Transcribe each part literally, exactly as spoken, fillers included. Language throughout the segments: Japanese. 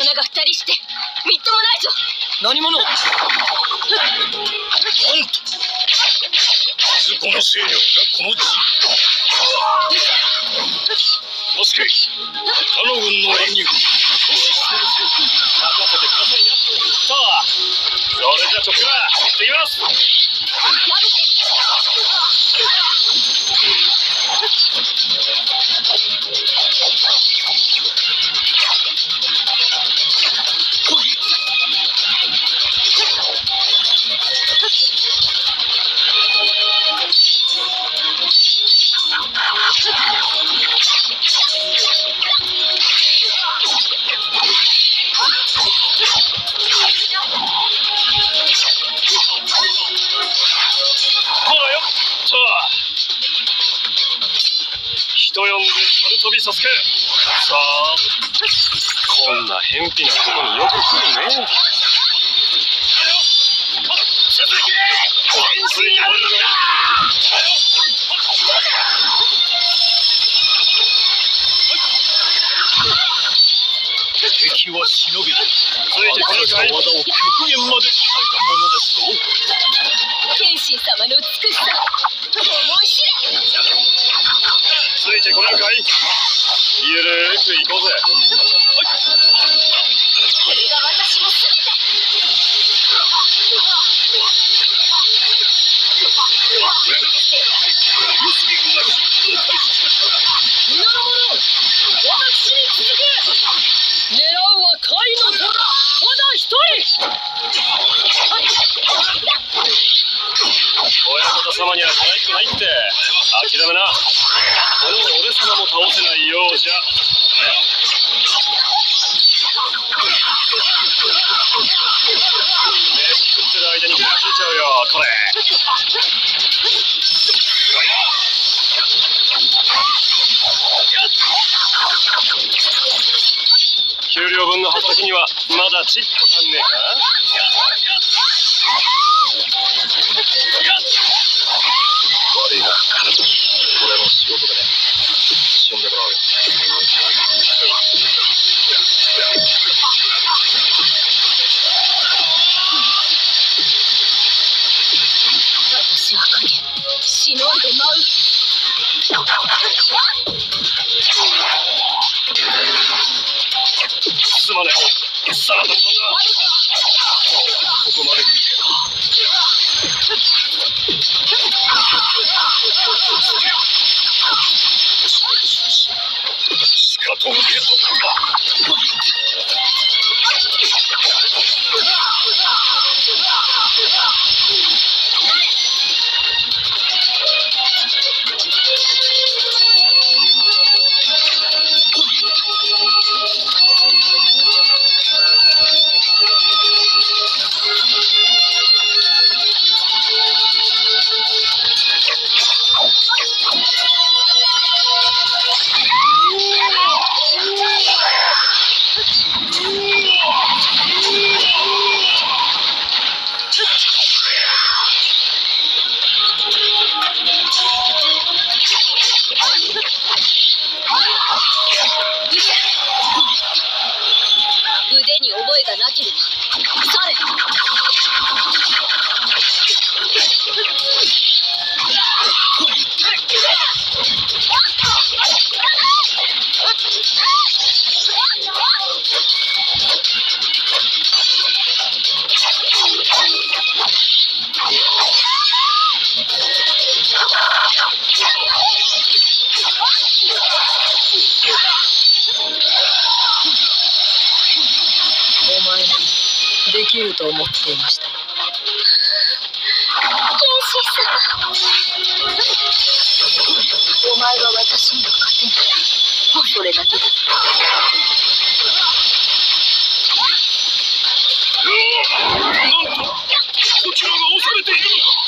女が二人してみっともないぞ。 何者？なんとこの勢力がこの地に。助け、他の軍の乱入。任せてくださいな。さあ、それじゃちょっとな、行ってきます。人呼んで猿飛びサスケ。さあ、こんな偏僻なとこによく来るね。続け、全身あるのだ。敵はしのげて、ついてこのかい。技を極限まで鍛えたものですぞ。 謙信様の美しさ、思い知れ。 ついてこないかい。ゆるーく行こうぜ。 これが私のすべて。皆の者、私に続け。狙うは甲斐の虎、ただ一人。 親方様には可愛くないって。諦めな。この俺様も倒せないようじゃ。飯食ってる間に気がついちゃうよ、これ。給料分の働きにはまだちっと足んねえか。悪いな、これも仕事でね。死んでもらうよ。 私は影、忍んで舞う。 すまねえ。さあ、どんどんだ。ここまで見て。しかと受け取った。 腕に覚えがなければ去れ。お前にできると思っていましたよ。謙信様、お前は私には勝てない。それだけだ。 なんと、こちらが押されているのか。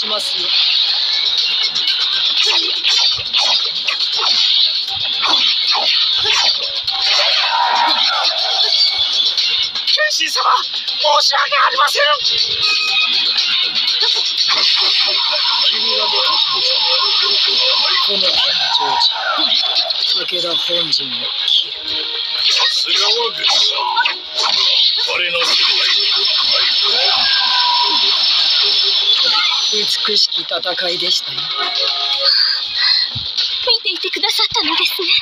しますよ。 剣心様、申し訳ありません。 君が出てきました。この剣ジョージ、武田本陣を切る。 さすがは軍師。誰の世美しき戦いでしたよ。 見ていてくださったのですね。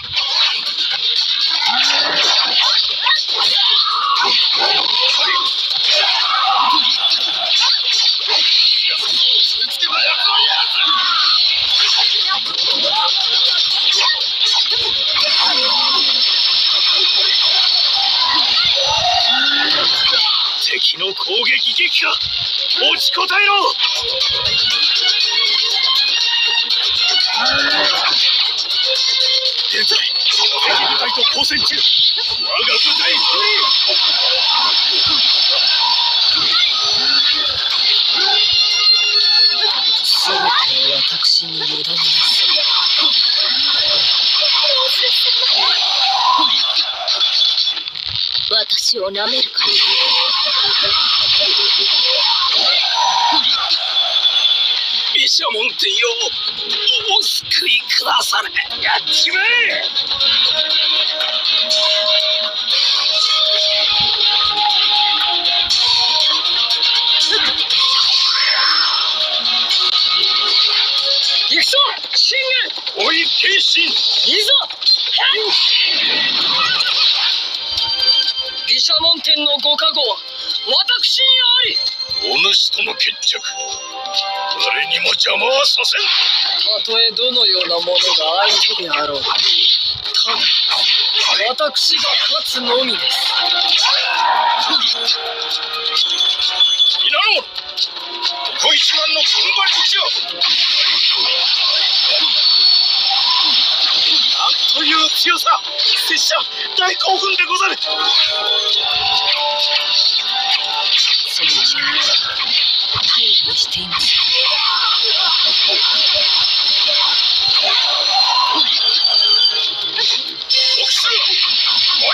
敵の攻撃撃破、落ちこたえろ。現在敵部隊と交戦中。我が部隊フリー。 すべてを私に委ねます。 私をなめるから。 毘沙門天よ、お救いくだされ。やっちまえ。 行くぞ信玄。 おい剣心、 いざ。毘沙門天のご加護は私にあり。 お主との決着、誰にも邪魔はさせん。 たとえどのようなものが相手であろう、ただ私が勝つのみです。 皆の者、ここ一番の踏ん張り口よ。なんという強さ。拙者大興奮でござる。 その力、頼りにしています。 奥州お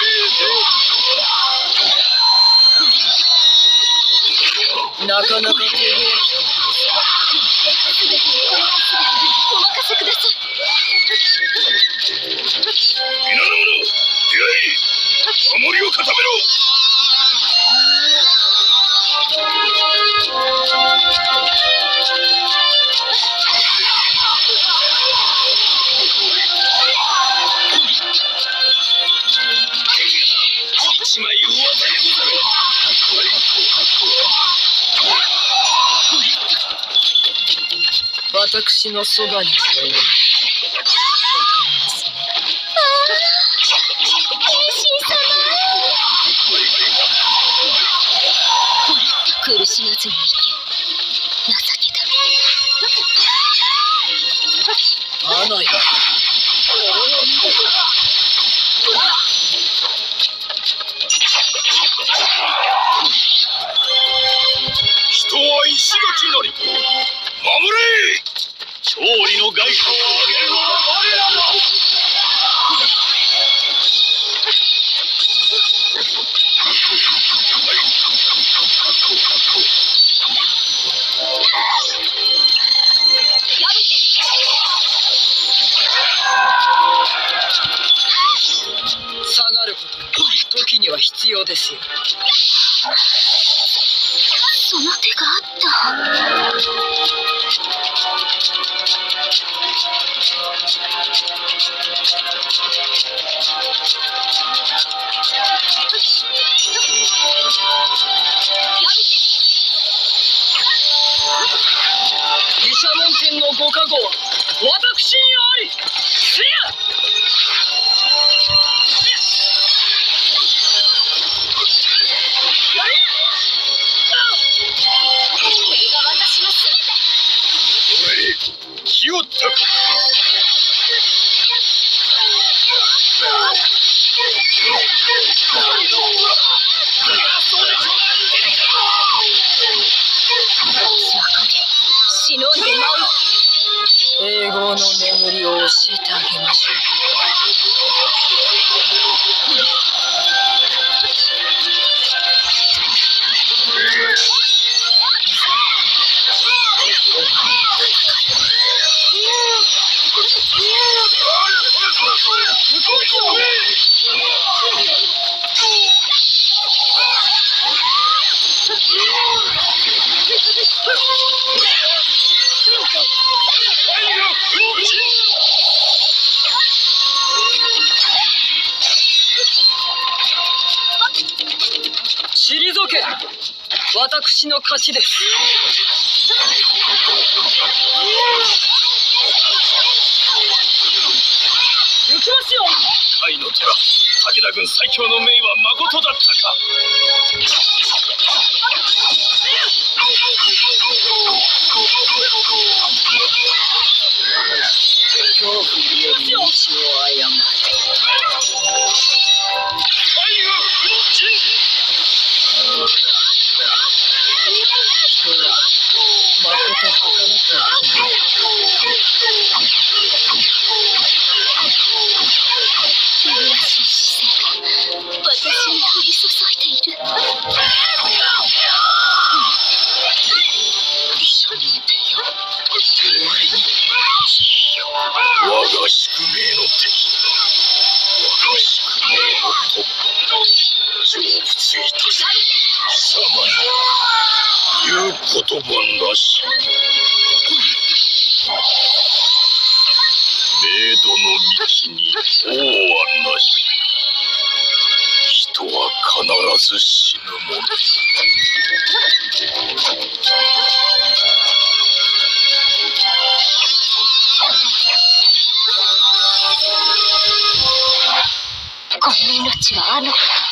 いなかなか手強い。 すべてにこの勝ちでお任せください。 皆の者、出会い守りを固めろ。一枚上手でござる。 私のそばにいる。わかりますね。 剣心様、苦しまずに行け。情けた。 アナよ。 人は石垣なり。守れ。勝利の外貨を上げるのは我らだ。 下がること、時には必要ですよ。 その手があった。 毘沙門天のご加護は私にあり。せや。 これが私のすべて。 おい、気をたく。 私は勝て、死のうに。 えてあげましょう。 退け。私の勝ちです。行きますよ。 甲斐の虎、武田軍最強の命はまことだったか。 恐怖により道を誤る。 愛が奮進。 人はまこと儚く生きる。麗しい視線が私に降り注いでいる。毘沙人天よ、我に慈悲を。 我が宿命の敵、我が宿命の突破、成仏いたす。貴様に言う言葉なし。冥土の道に王はなし。人は必ず死ぬもの。 この命はあの方。